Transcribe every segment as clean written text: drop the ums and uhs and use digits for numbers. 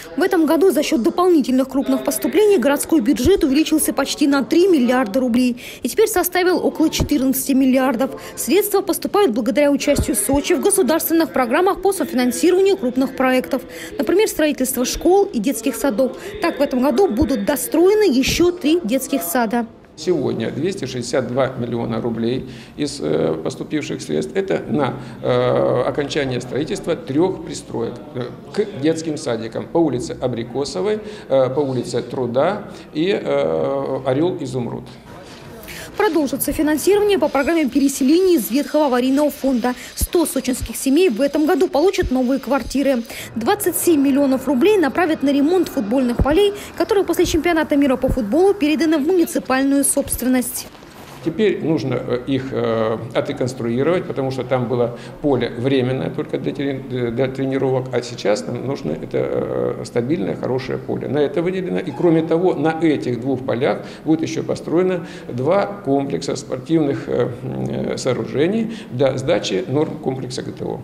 В этом году за счет дополнительных крупных поступлений городской бюджет увеличился почти на 3 миллиарда рублей и теперь составил около 14 миллиардов. Средства поступают благодаря участию Сочи в государственных программах по софинансированию крупных проектов. Например, строительство школ и детских садов. Так, в этом году будут достроены еще 3 детских сада. Сегодня 262 миллиона рублей из поступивших средств – это на окончание строительства 3 пристроек к детским садикам по улице Абрикосовой, по улице Труда и Орел-Изумруд. Продолжится финансирование по программе переселения из ветхого аварийного фонда. 100 сочинских семей в этом году получат новые квартиры. 27 миллионов рублей направят на ремонт футбольных полей, которые после чемпионата мира по футболу переданы в муниципальную собственность. Теперь нужно их отреконструировать, потому что там было поле временное только для тренировок, а сейчас нам нужно это стабильное, хорошее поле. На это выделено. И кроме того, на этих 2 полях будет еще построено 2 комплекса спортивных сооружений для сдачи норм комплекса ГТО.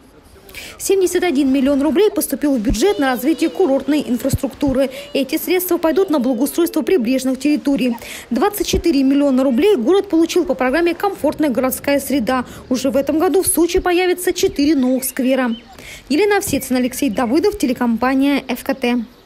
71 миллион рублей поступил в бюджет на развитие курортной инфраструктуры. Эти средства пойдут на благоустройство прибрежных территорий. 24 миллиона рублей город получил по программе «Комфортная городская среда». Уже в этом году в Сочи появится 4 новых сквера. Елена Овсецина, Алексей Давыдов, телекомпания ФКТ.